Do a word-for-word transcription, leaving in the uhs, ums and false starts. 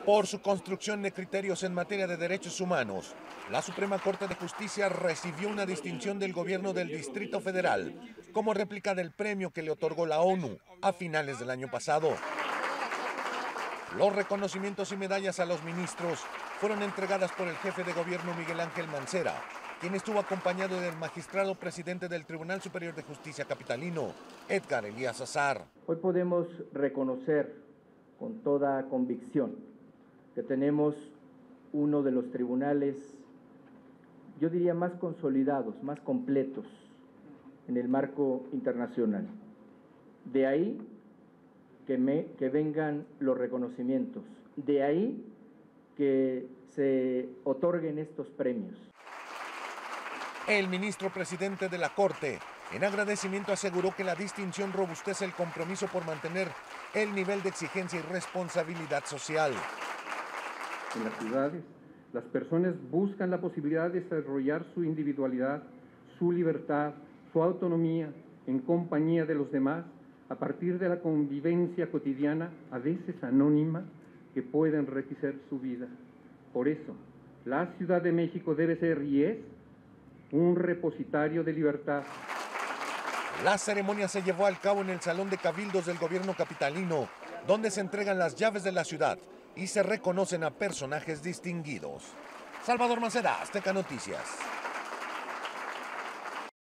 Por su construcción de criterios en materia de derechos humanos, la Suprema Corte de Justicia recibió una distinción del gobierno del Distrito Federal como réplica del premio que le otorgó la ONU a finales del año pasado. Los reconocimientos y medallas a los ministros fueron entregadas por el jefe de gobierno Miguel Ángel Mancera, quien estuvo acompañado del magistrado presidente del Tribunal Superior de Justicia capitalino, Edgar Elías Azar. Hoy podemos reconocer con toda convicción que tenemos uno de los tribunales, yo diría, más consolidados, más completos en el marco internacional. De ahí que, me, que vengan los reconocimientos, de ahí que se otorguen estos premios. El ministro presidente de la Corte, en agradecimiento, aseguró que la distinción robustece el compromiso por mantener el nivel de exigencia y responsabilidad social. En las ciudades, las personas buscan la posibilidad de desarrollar su individualidad, su libertad, su autonomía en compañía de los demás, a partir de la convivencia cotidiana, a veces anónima, que puede enriquecer su vida. Por eso, la Ciudad de México debe ser y es un repositorio de libertad. La ceremonia se llevó a cabo en el Salón de Cabildos del gobierno capitalino, donde se entregan las llaves de la ciudad y se reconocen a personajes distinguidos. Salvador Mancera, Azteca Noticias.